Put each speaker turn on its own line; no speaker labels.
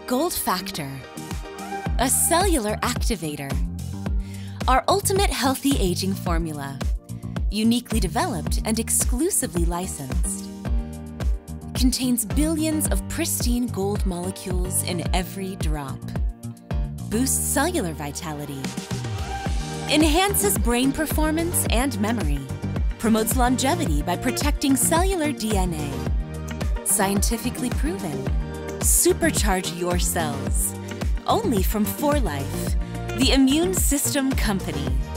Gold Factor, a cellular activator. Our ultimate healthy aging formula, uniquely developed and exclusively licensed. Contains billions of pristine gold molecules in every drop. Boosts cellular vitality. Enhances brain performance and memory. Promotes longevity by protecting cellular DNA. Scientifically proven. Supercharge your cells. Only from 4Life, the immune system company.